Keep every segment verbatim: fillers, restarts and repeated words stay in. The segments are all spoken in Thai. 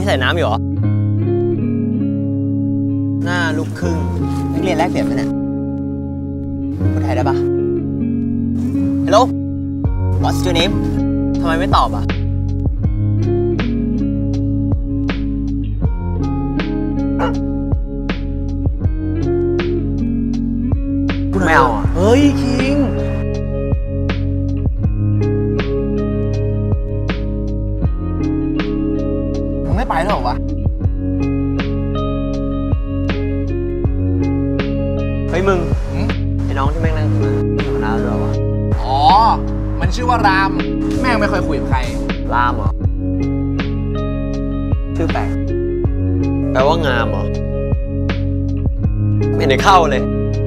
ที่ใส่น้ำอยู่เหรอหน้าลูกครึ่งนักเรียนแลกเปลี่ยนไหมเนี่ยพูดไทยได้ปะ Hello What's your name ทำไมไม่ตอบอ่ะไม่เอาอ่ะเฮ้ยคิงมึงไม่ไปหรอวะเฮ้ยมึงไอ้น้องที่แม่งนั่งอยู่หัวหน้าเราอ่ะอ๋อมันชื่อว่ารามแม่งไม่ค่อยคุยกับใครรามเหรอชื่อแปลกแปลว่างามเหรอไม่ได้เข้าเลย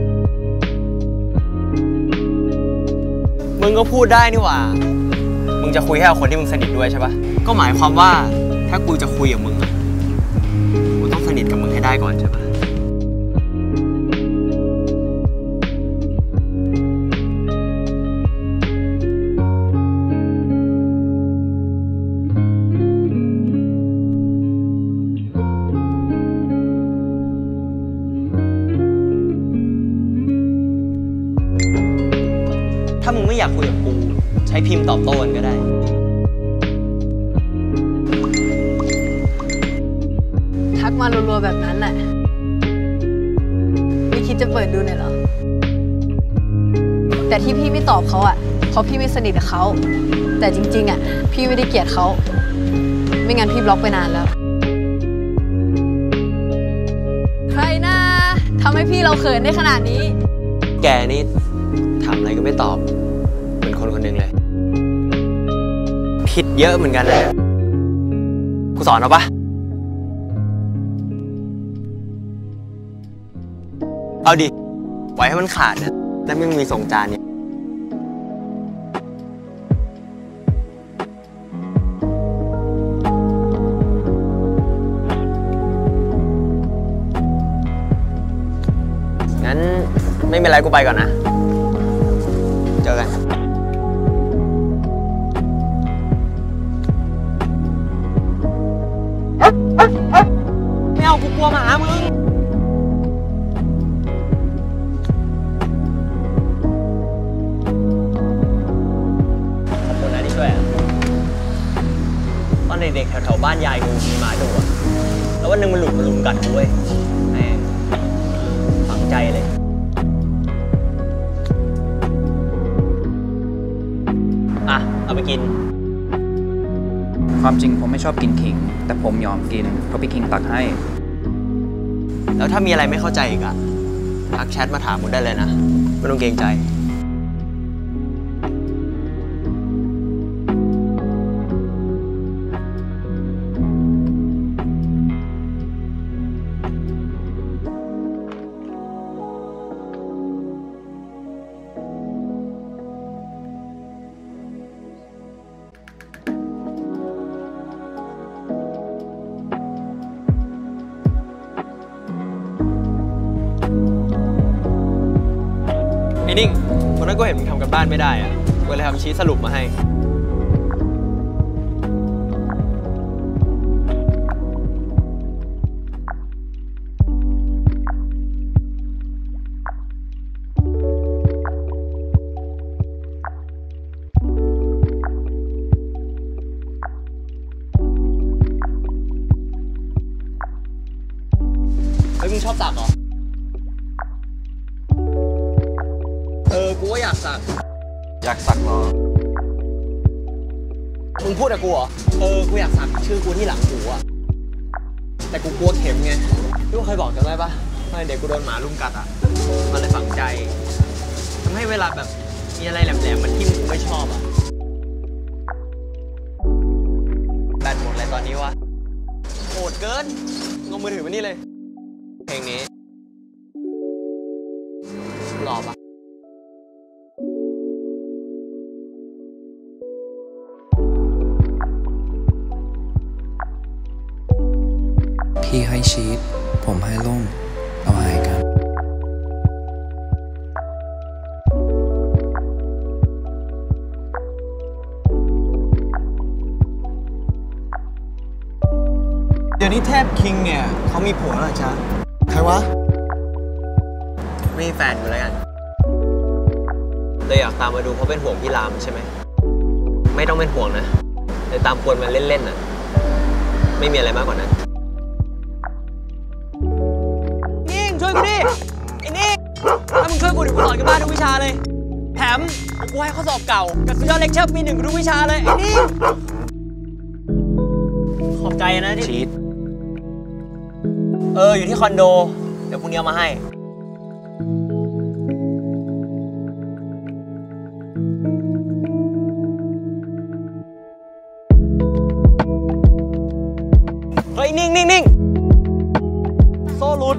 มึงก็พูดได้นี่หว่ามึงจะคุยแค่กับคนที่มึงสนิทด้วยใช่ปะก็หมายความว่าถ้ากูจะคุยกับมึงอะกูต้องสนิทกับมึงให้ได้ก่อนใช่ปะถ้ามึงไม่อยากคุยกับกูใช้พิมพ์ตอบโต้กันก็ได้ทักมารัวๆแบบนั้นแหละไม่คิดจะเปิดดูหน่อยเหรอแต่ที่พี่ไม่ตอบเขาอ่ะเพราะพี่ไม่สนิทกับเขาแต่จริงๆอ่ะพี่ไม่ได้เกลียดเขาไม่งั้นพี่บล็อกไปนานแล้วใครนะทำให้พี่เราเขินได้ขนาดนี้แกนี่ถามอะไรก็ไม่ตอบเป็นคนคนหนึ่งเลยผิดเยอะเหมือนกันนะกูสอนเอาปะเอาดิไว้ให้มันขาดนะแล้วไม่มีส่งจานเนี่ยงั้นไม่เป็นไรกูไปก่อนนะเจอกันไม่เอากูกลัวหมามึงขอบคุณนะที่ช่วยอ่ะตอนเด็กๆแถวๆบ้านยายกูมีหมาดุอ่ะแล้ววันหนึ่งมันหลุดมาลุมกัดกูเว้ยแม่งฝังใจเลยอ่ะเอาไปกินความจริงผมไม่ชอบกินขิงแต่ผมยอมกินเพราะพี่คิงตักให้แล้วถ้ามีอะไรไม่เข้าใจอีกอะทักแชทมาถามผมได้เลยนะไม่ต้องเกรงใจไอ้นิ่งวันนั้นก็เห็นมึงทำกันบ้านไม่ได้อะก็เลยทำชี้สรุปมาให้เฮ้ยมึงชอบสักเหรอเออกูก็อยากสักอยากสักเหรอมึงพูดกับกูเหรอเออกูอยากสักชื่อกูที่หลังหูอะแต่กูกลัวเข็มไงที่กูเคยบอกจำได้ปะตอนเด็กกูโดนหมาลุมกัดอะมันเลยฝังใจทำให้เวลาแบบมีอะไรแหลมๆมันทิ่มกูไม่ชอบอะแบตหมดเลยตอนนี้วะโหดเกินงงมือถือมานี่เลยเพลงนี้หล่อปะพี่ให้ชีสผมให้ล่มเราหายกันเดี๋ยวนี้เทพคิงเนี่ยเขามีผัวแล้วจ้ะใครวะไม่มีแฟนอยู่แล้วกันเลยอยากตามมาดูเพราะเป็นห่วงพี่รามใช่ไหมไม่ต้องเป็นห่วงนะแต่ตามควรมันเล่นๆน่ะไม่มีอะไรมากกว่านั้นนิ่งช่วยกูดิไอ้นิ่งถ้ามึงช่วยกูเดี๋ยวกูสอนกันบ้านทุกวิชาเลยแถมกูให้ข้อสอบเก่ากับสุดยอดเลคเชอร์ปีหนึ่งทุกวิชาเลยไอ้นิ่งขอบใจนะที่ชีทเอออยู่ที่คอนโดเดี๋ยวพรุ่งนี้เอามาให้เฮ้ยนิ่งนิ่งนิ่งโซ่หลุด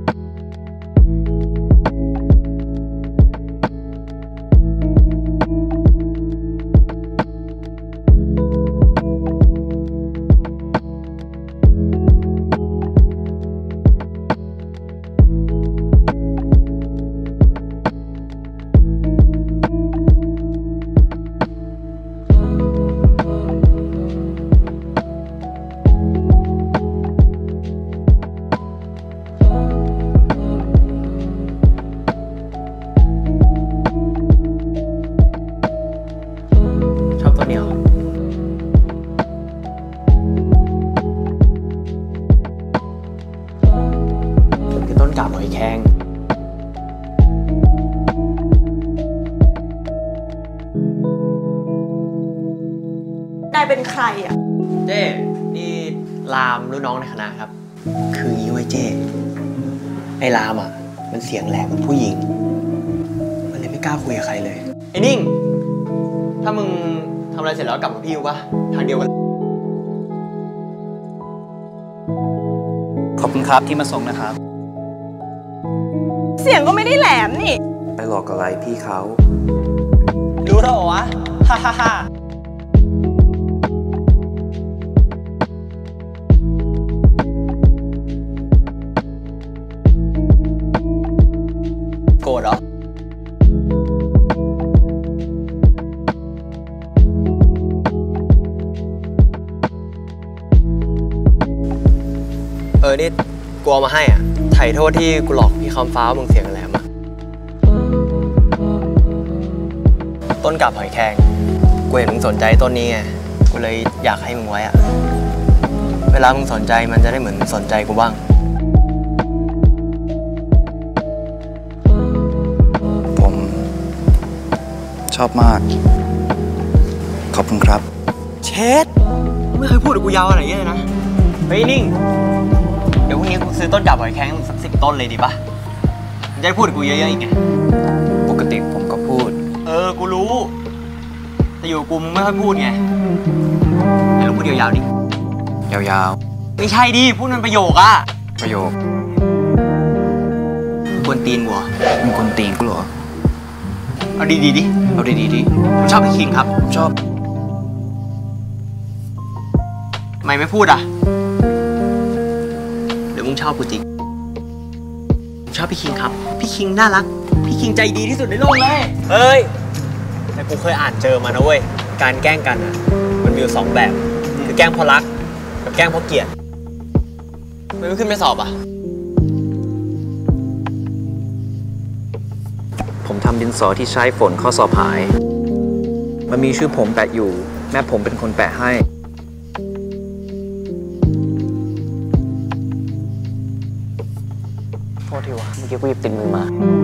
กาบหอยแครงนายเป็นใครอ่ะเจ้นี่รามรุ่นน้องในคณะครับ คืองี้ไว้เจ้ไอ้รามอ่ะมันเสียงแหลมเหมือนผู้หญิงมันเลยไม่กล้าคุยกับใครเลยไอ้นิ่งถ้ามึงทำอะไรเสร็จแล้วกลับมาพี่กูปะทางเดียวกันขอบคุณครับที่มาส่งนะครับเสียงก็ไม่ได้แหลมนี่ไปหลอกอะไรพี่เขารู้แล้วเหรอวะ ฮ่าฮ่าฮ่าโกรธเหรอเออนี่กูเอามาให้อ่ะไถ่โทษที่กูหลอกพี่คำฟ้ามึงเสียงแหลมอ่ะต้นกาบหอยแครงกูเห็นมึงสนใจต้นนี้ไงกูเลยอยากให้มึงไว้อ่ะเวลามึงสนใจมันจะได้เหมือนสนใจกูบ้างผมชอบมากขอบคุณครับเช็ดไม่เคยพูดกับกูยาวอะไรอย่างเงี้ยเลยนะเฮ้ยนิ่งเดี๋ยวพรุ่งนี้กูซื้อต้นกาบหอยแครงสักสิบต้นเลยดีปะจะได้พูดกับกูเยอะๆอีกไงปกติผมก็พูดเออกูรู้แต่อยู่กูมึงไม่ค่อยพูดไงเดี๋ยวเราพูดยาวๆดิยาวๆไม่ใช่ดิพูดมันประโยคอะประโยคกวนตีนกูเหรอมึงกวนตีนกูเหรอเอาดีๆดิเอาดีๆดิผมชอบพี่คิงครับผมชอบทำไมไม่พูดอ่ะเดี๋ยวมึงชอบกูจริงผมชอบพี่คิงครับพี่คิงน่ารักพี่คิงใจดีที่สุดในโลกเลยเฮ้ยแต่กูเคยอ่านเจอมานะเว้ยการแกล้งกันอ่ะมันมีอยู่สองแบบคือแกล้งเพราะรักกับแกล้งเพราะเกลียดไม่ขึ้นไปสอบอ่ะผมทำดินสอที่ใช้ฝนข้อสอบหายมันมีชื่อผมแปะอยู่แม่ผมเป็นคนแปะให้โทษทีวะเมื่อกี้กูหยิบติดมือมา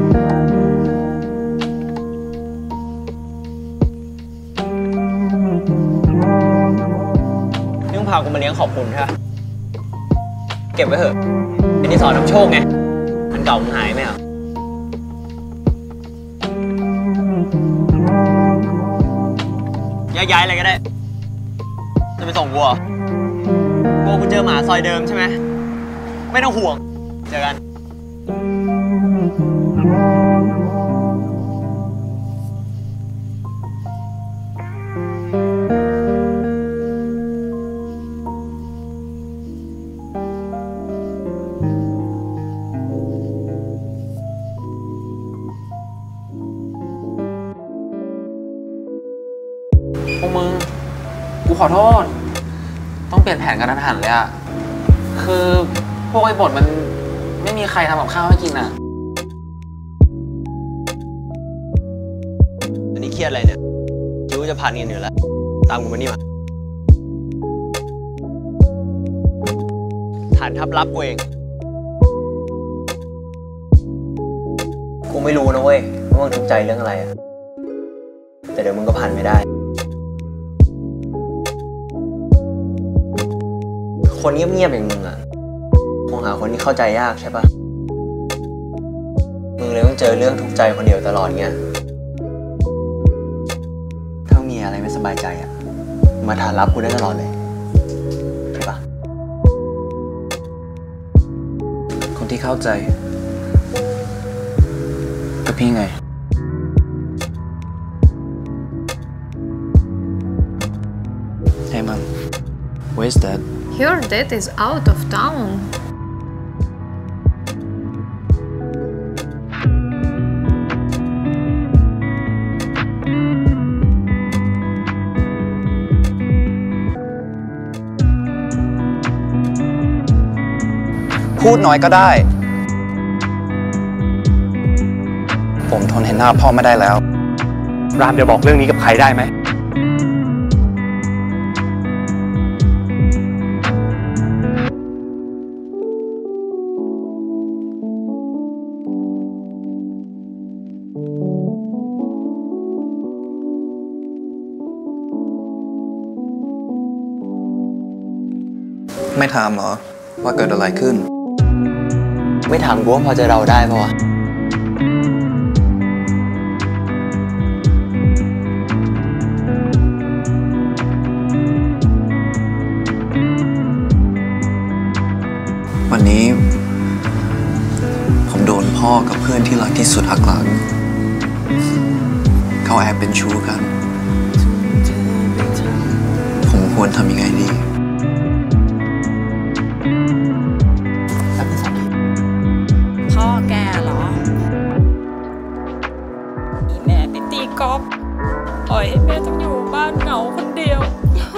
นี่มึงพากูมาเลี้ยงขอบคุณใช่ไหมเก็บไว้เถอะเป็นที่สอนนำโชคไงอันเก่ามึงหายไหมอ่ะย้ายๆอะไรก็ได้จะไปส่งกูเหรอกูกูเจอหมาซอยเดิมใช่ไหมไม่ต้องห่วงเจอกันพวกมึงกูขอโทษต้องเปลี่ยนแผนกันทันหันเลยอะคือพวกไอ้บทมันไม่มีใครทำกับข้าวให้กินอ่ะอันนี้เครียดอะไรเนี่ยคิดว่าจะผ่านเงินอยู่แล้วตามกูมานี่มาฐานทัพลับกูเองกูไม่รู้นะเว้ยว่ามึงทุกข์ใจเรื่องอะไรอะแต่เดี๋ยวมึงก็ผ่านไม่ได้คนเงียบๆอย่างมึงอะคงหาคนที่เข้าใจยากใช่ปะมึงเลยต้องเจอเรื่องทุกข์ใจคนเดียวตลอดเงี้ยถ้ามีอะไรไม่สบายใจอะมาฐานรับกูได้ตลอดเลยใช่ปะคนที่เข้าใจก็พี่ไง Hey man, where's dad? Your dad is out of town. พูดน้อยก็ได้ ผมทนเห็นหน้าพ่อไม่ได้แล้วรามเดี๋ยวบอกเรื่องนี้กับใครได้ไหมไม่ถามเหรอว่าเกิดอะไรขึ้นไม่ถามกูว่าพอจะเดาได้ปะวะวันนี้ ผมโดนพ่อกับเพื่อนที่รักที่สุดหักหลัง เขาแอบเป็นชู้กัน ผมควรทำยังไงดีพ่อแกเหรออีแม่ไปตีกอล์ฟปล่อยให้แม่ต้องอยู่บ้านเหงาคนเดียว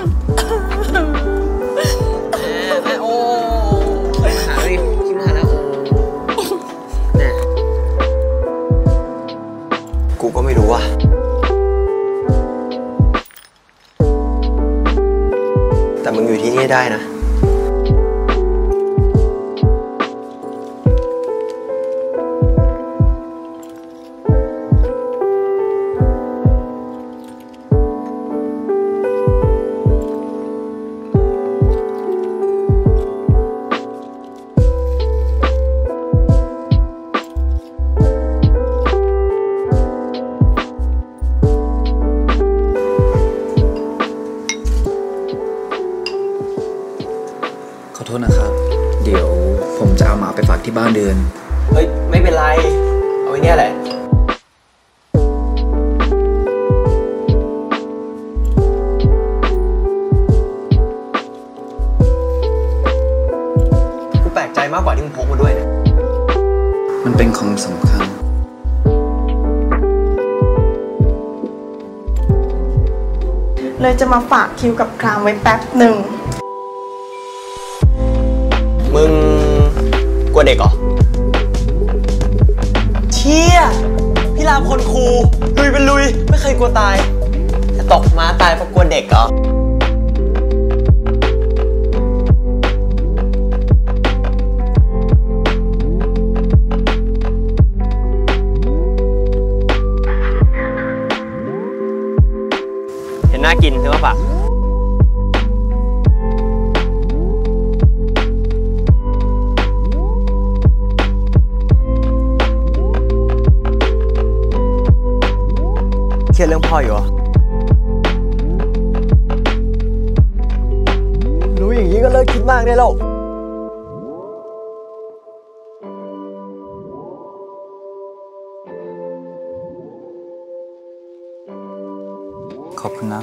แม่แม่โอ้คิดมาหาดิคิดมาหาแล้วโอ้แน่กูก็ไม่รู้ว่ะแต่มึงอยู่ที่นี่ได้นะขอโทษนะครับ เดี๋ยวผมจะเอาหมาไปฝากที่บ้านเดือนเฮ้ยไม่เป็นไรเอาไว้เนี่ยแหละกูแปลกใจมากกว่าที่มึงพกมาด้วยนะมันเป็นของสำคัญเลยจะมาฝากคิวกับครามไว้แป๊บหนึ่งมึงกลัวเด็กเหรอเชี่ยพี่รามคนคูลลุยเป็นลุยไม่เคยกลัวตายจะตกม้าตายเพราะกลัวเด็กเหรอเห็นน่ากินซื้อมาฝากเครียดเรื่องพ่ออยู่เหรอรู้อย่างนี้ก็เลิกคิดมากได้แล้วขอบคุณนะ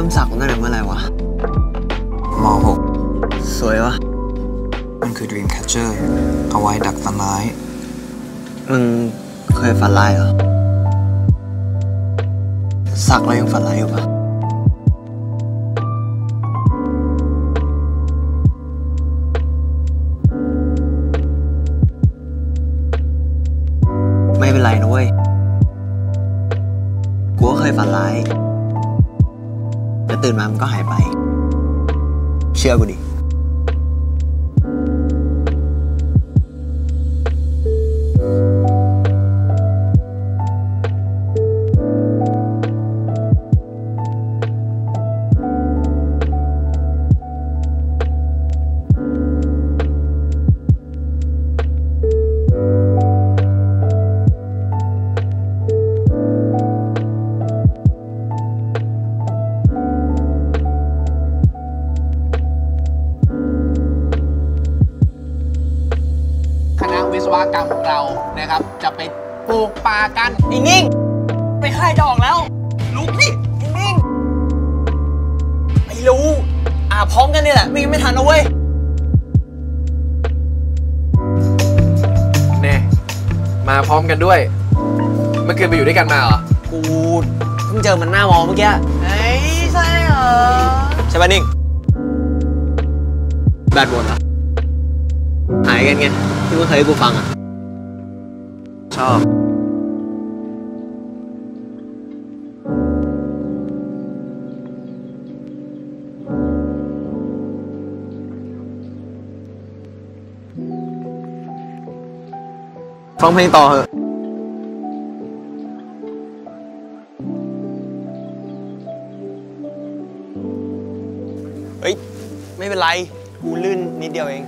มสักตั้งแต่เมื่อไหร่วะม หกสวยวะมันคือ Dream Catcher เอาไว้ดักต้นไม้มึงเคยฝันร้ายเหรอ สักแล้วยังฝันร้ายอยู่ปะไม่เป็นไรนะเว้ย กูก็เคยฝันร้ายแต่ตื่นมามันก็หายไป เชื่อกูดิคณะวิศวกรรมของเรานะครับ จะไปปลูกป่ากันไอ้นิ่ง ไปค่ายจะออกแล้วลุกดิไอ้นิ่ง ไม่รู้ อ่าพร้อมกันนี่แหละ ไม่งั้นไม่ทันนะเว้ยเน่มาพร้อมกันด้วย เมื่อคืนไปอยู่ด้วยกันมาเหรอกูเพิ่งเจอมันหน้ามอเมื่อกี้เฮ้ยใช่เหรอ ใช่ป่ะนิ่ง แบดบนเหรอ หายกันไง ที่มึงเคยให้กูฟังอ่ะชอบฟังเพลงต่อเหอะเฮ้ย ไม่เป็นไร กูลื่นนิดเดียวเอง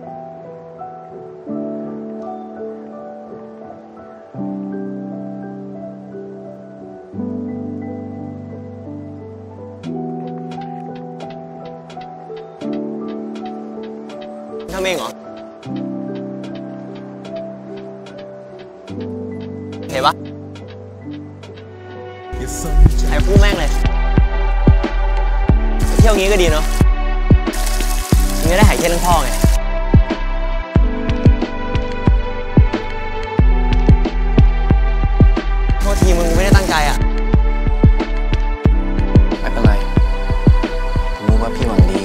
ทำเองเหรอ เห็นปะถ่ายคู่แม่งเลยไปเที่ยวงี้ก็ดีเนาะมึงจะได้หายเครียดเรื่องพ่อไงโทษทีมึงไม่ได้ตั้งใจอ่ะไม่เป็นไร ผมรู้ว่าพี่หวังดี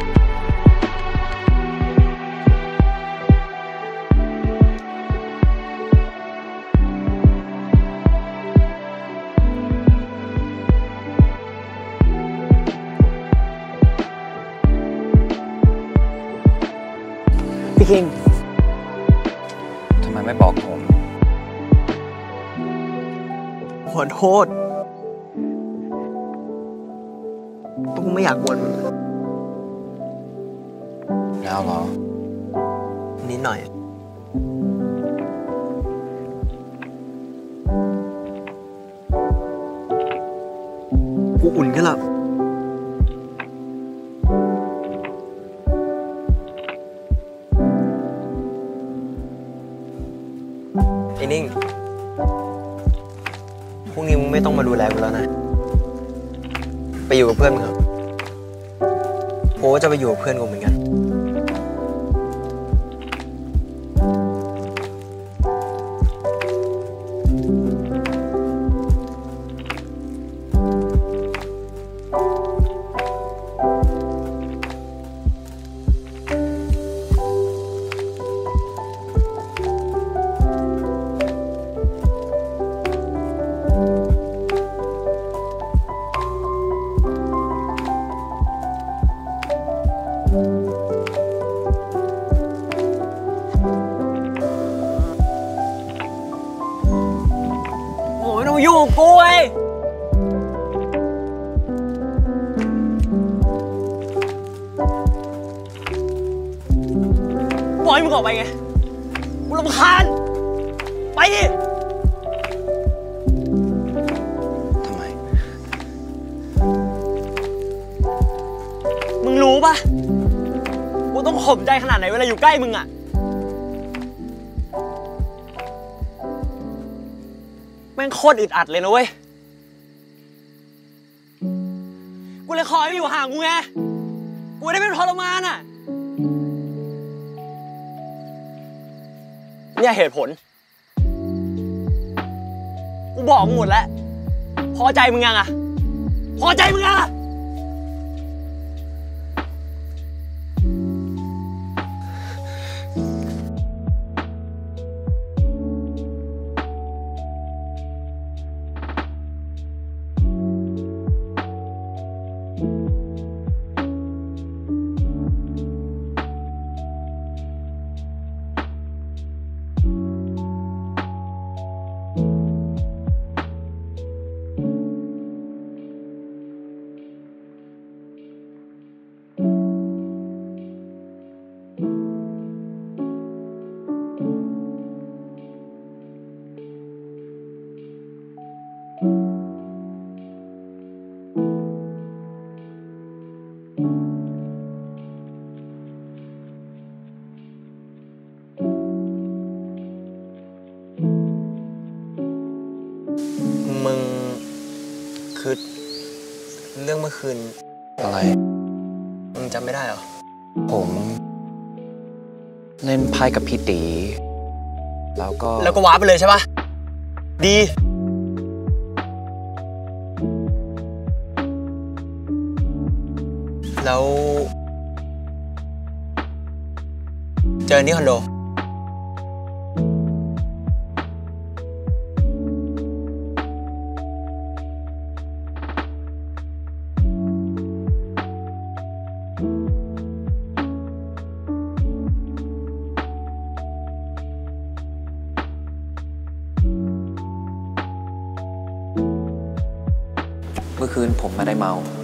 พี่คิงทำไมไม่บอกผมขอโทษกูไม่อยากกวนมึงแล้วเหรอนิดหน่อย กูอุ่นขึ้นแล้ว ไอ้นิ่ง พรุ่งนี้มึงไม่ต้องมาดูแลกูแล้วนะ ไปอยู่กับเพื่อนมึงเถอะโอ้จะไปอยู่กับเพื่อนกูเหมือนกัน โอ้ยไม่ต้องยุ่งกับกูเว้ยปล่อยมึงออกไปไง กูรำคาญ ไปดิทำไมมึงรู้ปะกูต้องข่มใจขนาดไหนเวลาอยู่ใกล้มึงอะแม่งโคตรอึดอัดเลยนะเว้ย กูกูเลยขอให้อยู่ห่างกูไง กูได้เป็นทรมานอ่ะเนี่ยเหตุผล กูบอกมึงหมดแล้ว พอใจมึงยังอ่ะ พอใจมึงยังอ่ะมึงคือเรื่องเมื่อคืนอะไรมึงจำไม่ได้เหรอผมเล่นไพ่กับพี่ตี แล้วก็แล้วก็ว้าไปเลยใช่ปะดี แล้ว เจอที่คอนโดเมื่อคืนผมไม่ได้เมา